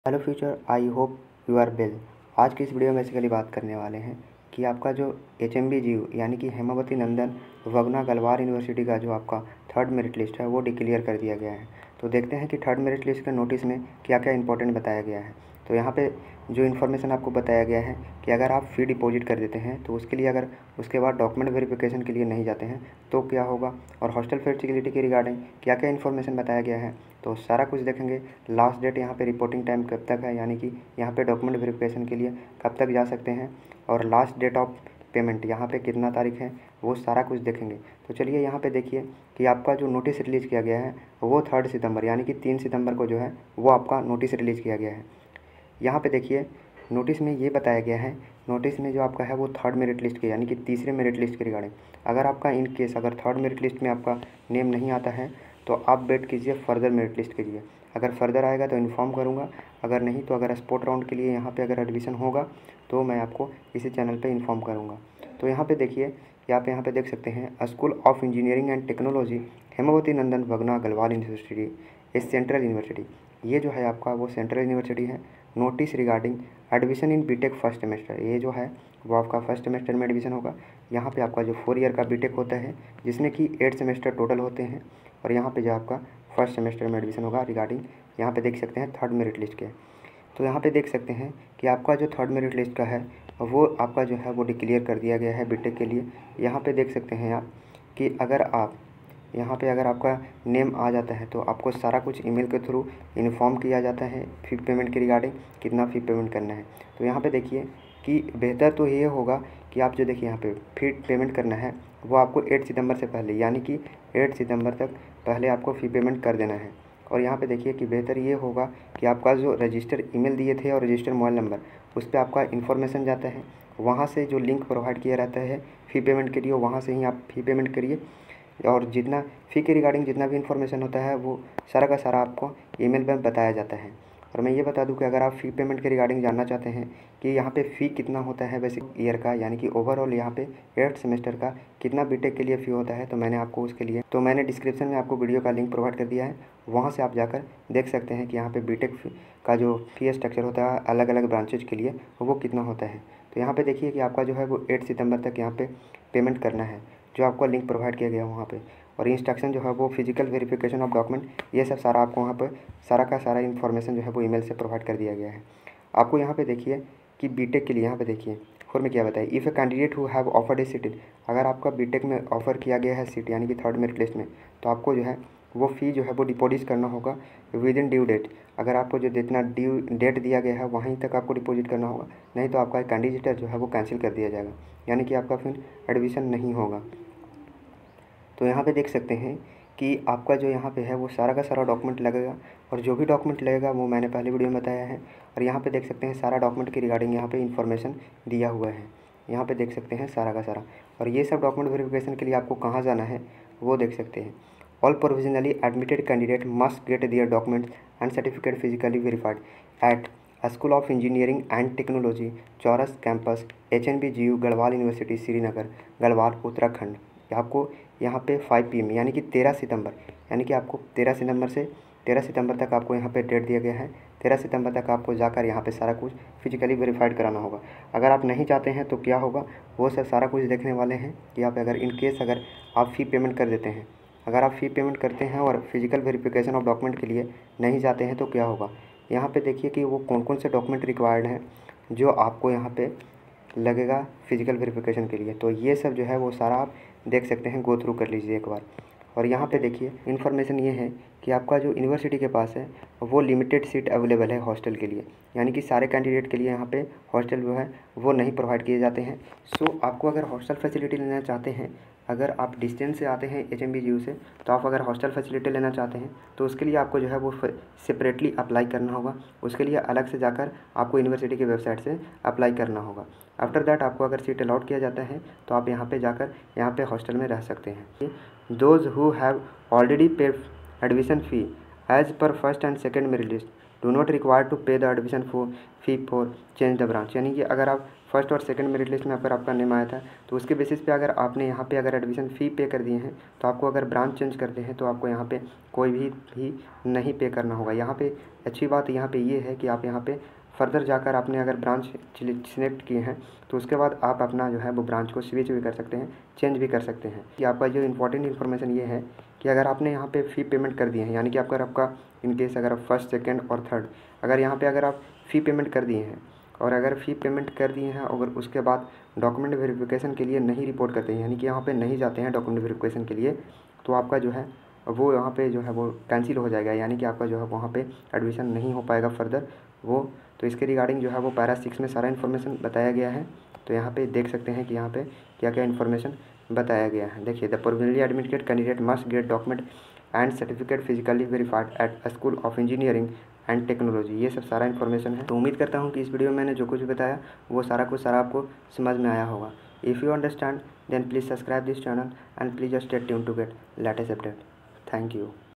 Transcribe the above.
Hello future, I hope you are well. आज की इस वीडियो में बेसिकली बात करने वाले हैं कि आपका जो HMBGU यानी कि हेमावती नंदन वगना गलवार यूनिवर्सिटी का जो आपका थर्ड मेरिट लिस्ट है वो डिक्लेयर कर दिया गया है। तो देखते हैं कि थर्ड मेरिट लिस्ट के नोटिस में क्या क्या इंपॉर्टेंट बताया गया है। तो यहाँ पे जो इन्फॉर्मेशन आपको बताया गया है कि अगर आप फ़ी डिपॉजिट कर देते हैं तो उसके लिए अगर उसके बाद डॉक्यूमेंट वेरिफिकेशन के लिए नहीं जाते हैं तो क्या होगा, और हॉस्टल फैसिलिटी के रिगार्डिंग क्या क्या इन्फॉर्मेशन बताया गया है, तो सारा कुछ देखेंगे। लास्ट डेट यहाँ पे रिपोर्टिंग टाइम कब तक है, यानी कि यहाँ पे डॉक्यूमेंट वेरिफिकेशन के लिए कब तक जा सकते हैं, और लास्ट डेट ऑफ पेमेंट यहाँ पे कितना तारीख है, वो सारा कुछ देखेंगे। तो चलिए यहाँ पे देखिए कि आपका जो नोटिस रिलीज़ किया गया है वो 3 सितंबर यानी कि 3 सितंबर को जो है वो आपका नोटिस रिलीज़ किया गया है। यहाँ पे देखिए नोटिस में ये बताया गया है, नोटिस में जो आपका है वो थर्ड मेरिट लिस्ट के यानी कि तीसरे मेरिट लिस्ट के रिगार्डिंग। अगर आपका इन केस अगर थर्ड मेरिट लिस्ट में आपका नेम नहीं आता है तो आप वेट कीजिए फर्दर मेरिट लिस्ट के लिए। अगर फर्दर आएगा तो इन्फॉर्म करूँगा, अगर नहीं तो अगर स्पोर्ट राउंड के लिए यहाँ पे अगर एडमिशन होगा तो मैं आपको इसी चैनल पे इन्फॉर्म करूँगा। तो यहाँ पे देखिए कि आप यहाँ पे देख सकते हैं school of engineering and technology Hemvati Nandan Bahuguna Garhwal university इस सेंट्रल यूनिवर्सिटी, ये जो है आपका वो सेंट्रल यूनिवर्सिटी है। Notice regarding admission in BTech first semester, ये जो है वो आपका फर्स्ट सेमेस्टर में एडमिशन होगा। यहाँ पे आपका जो 4 ईयर का बीटेक होता है जिसमें कि 8 सेमेस्टर टोटल होते हैं, और यहाँ पे जो आपका फर्स्ट सेमेस्टर में एडमिशन होगा। रिगार्डिंग यहाँ पे देख सकते हैं थर्ड मेरिट लिस्ट के, तो यहाँ पे देख सकते हैं कि आपका जो थर्ड मेरिट लिस्ट का है वो आपका जो है वो डिक्लेयर कर दिया गया है बीटेक के लिए। यहाँ पे देख सकते हैं आप कि अगर आप यहाँ पे अगर आपका नेम आ जाता है तो आपको सारा कुछ ईमेल के थ्रू इन्फॉर्म किया जाता है फ़ी पेमेंट के रिगार्डिंग कितना फ़ी पेमेंट करना है। तो यहाँ पे देखिए कि बेहतर तो ये होगा कि आप जो देखिए यहाँ पे फ़ी पेमेंट करना है वो आपको 8 सितंबर से पहले यानी कि 8 सितंबर तक पहले आपको फ़ी पेमेंट कर देना है। और यहाँ पे देखिए कि बेहतर ये होगा कि आपका जो रजिस्टर ईमेल दिए थे और रजिस्टर मोबाइल नंबर उस पर आपका इन्फॉर्मेशन जाता है, वहाँ से जो लिंक प्रोवाइड किया रहता है फ़ी पेमेंट के लिए वहाँ से ही आप फ़ी पेमेंट करिए, और जितना फ़ी के रिगार्डिंग जितना भी इन्फॉर्मेशन होता है वो सारा का सारा आपको ईमेल में बताया जाता है। और मैं ये बता दूं कि अगर आप फ़ी पेमेंट के रिगार्डिंग जानना चाहते हैं कि यहाँ पे फ़ी कितना होता है बेसिक ईयर का यानी कि ओवरऑल यहाँ पे 8 सेमेस्टर का कितना बीटेक के लिए फ़ी होता है, तो मैंने आपको उसके लिए मैंने डिस्क्रिप्शन में आपको वीडियो का लिंक प्रोवाइड कर दिया है, वहाँ से आप जाकर देख सकते हैं कि यहाँ पे बीटेक का जो फ़ी स्ट्रक्चर होता है अलग अलग ब्रांचेज के लिए वो कितना होता है। तो यहाँ पर देखिए कि आपका जो है वो 8 सितंबर तक यहाँ पर पेमेंट करना है, जो आपको लिंक प्रोवाइड किया गया वहाँ पे। और इंस्ट्रक्शन जो है वो फिजिकल वेरिफिकेशन ऑफ डॉक्यूमेंट ये सब सारा आपको वहाँ पर सारा का सारा इन्फॉर्मेशन जो है वो ईमेल से प्रोवाइड कर दिया गया है। आपको यहाँ पे देखिए कि बीटेक के लिए यहाँ पे देखिए और में क्या बताया, if a candidate who have offered a seat, अगर आपका बीटेक में ऑफ़र किया गया है सीट यानी कि थर्ड मेरिट लिस्ट में, तो आपको जो है वो फ़ी जो है वो डिपॉजिट करना होगा विद इन ड्यू डेट। अगर आपको जो जितना ड्यू डेट दिया गया है वहीं तक आपको डिपॉजिट करना होगा, नहीं तो आपका कैंडिडेट जो है वो कैंसिल कर दिया जाएगा, यानी कि आपका फिर एडमिशन नहीं होगा। तो यहाँ पे देख सकते हैं कि आपका जो यहाँ पे है वो सारा का सारा डॉक्यूमेंट लगेगा, और जो भी डॉक्यूमेंट लगेगा वो मैंने पहले वीडियो में बताया है। और यहाँ पे देख सकते हैं सारा डॉक्यूमेंट के रिगार्डिंग यहाँ पे इन्फॉर्मेशन दिया हुआ है, यहाँ पे देख सकते हैं सारा का सारा। और ये सब डॉक्यूमेंट वेरिफिकेशन के लिए आपको कहाँ जाना है वो देख सकते हैं। All provisionally admitted candidate must get their documents and certificate physically verified at school of engineering and technology Chauras campus HMBGU Garhwal university Srinagar Garhwal Uttarakhand. आपको यहाँ पे 5 PM यानी कि 13 सितंबर, यानी कि आपको 13 सितंबर से 13 सितंबर तक आपको यहाँ पे डेट दिया गया है। 13 सितंबर तक आपको जाकर यहाँ पे सारा कुछ फिजिकली वेरीफाइड कराना होगा। अगर आप नहीं चाहते हैं तो क्या होगा वो सब सारा कुछ देखने वाले हैं कि आप अगर इन केस अगर आप फ़ी पेमेंट कर देते हैं, अगर आप फ़ी पेमेंट करते हैं और फिजिकल वेरिफिकेशन ऑफ डॉक्यूमेंट के लिए नहीं जाते हैं तो क्या होगा। यहाँ पे देखिए कि वो कौन कौन से डॉक्यूमेंट रिक्वायर्ड हैं जो आपको यहाँ पे लगेगा फिजिकल वेरिफिकेशन के लिए। तो ये सब जो है वो सारा आप देख सकते हैं, गो थ्रू कर लीजिए एक बार। और यहाँ पे देखिए इन्फॉर्मेशन ये है कि आपका जो यूनिवर्सिटी के पास है वो लिमिटेड सीट अवेलेबल है हॉस्टल के लिए, यानी कि सारे कैंडिडेट के लिए यहाँ पे हॉस्टल जो है वो नहीं प्रोवाइड किए जाते हैं। सो आपको अगर हॉस्टल फैसिलिटी लेना चाहते हैं, अगर आप डिस्टेंस से आते हैं HMBGU से, तो आप अगर हॉस्टल फैसिलिटी लेना चाहते हैं तो उसके लिए आपको जो है वो सेपरेटली अप्लाई करना होगा। उसके लिए अलग से जाकर आपको यूनिवर्सिटी की वेबसाइट से अप्लाई करना होगा। आफ्टर दैट आपको अगर सीट अलॉट किया जाता है तो आप यहाँ पे जाकर यहाँ पे हॉस्टल में रह सकते हैं। Those who have already paid admission fee as per first and second merit list do not require to pay the admission for fee for change the branch, यानी कि अगर आप फर्स्ट और सेकंड मेरिट लिस्ट में अगर आपका name आया था तो उसके बेसिस पे अगर आपने यहाँ पे अगर एडमिशन फ़ी पे कर दिए हैं तो आपको अगर ब्रांच चेंज करते हैं तो आपको यहाँ पे कोई भी नहीं पे करना होगा। यहाँ पे अच्छी बात यहाँ पे ये है कि आप यहाँ पे फर्दर जाकर आपने अगर ब्रांच सिलेक्ट किए हैं तो उसके बाद आप अपना जो है वो ब्रांच को स्विच भी कर सकते हैं, चेंज भी कर सकते हैं। कि आपका जो इंपॉर्टेंट इन्फॉर्मेशन ये है कि अगर आपने यहाँ पे फ़ी पेमेंट कर दिए हैं, यानी कि आपका इन केस अगर आप फर्स्ट सेकेंड और थर्ड अगर यहाँ पे अगर आप फ़ी पेमेंट कर दिए हैं और अगर फ़ी पेमेंट कर दिए हैं अगर उसके बाद डॉक्यूमेंट वेरिफिकेशन के लिए नहीं रिपोर्ट करते हैं, यानी कि यहाँ पे नहीं जाते हैं डॉक्यूमेंट वेरिफिकेशन के लिए, तो आपका जो है वो यहाँ पे जो है वो कैंसिल हो जाएगा, यानी कि आपका जो है वहाँ पे एडमिशन नहीं हो पाएगा फर्दर वो। तो इसके रिगार्डिंग जो है वो पैरा 6 में सारा इन्फॉर्मेशन बताया गया है। तो यहाँ पे देख सकते हैं कि यहाँ पे क्या क्या इन्फॉर्मेशन बताया गया है। देखिए, the provisionally admitted candidate must get document and certificate physically verified at school of engineering and technology. ये सब सारा इन्फॉर्मेशन है। तो उम्मीद करता हूँ कि इस वीडियो में मैंने जो कुछ बताया वो सारा कुछ सारा आपको समझ में आया होगा। If you understand then please subscribe this channel and please stay tuned to get latest update. Thank you.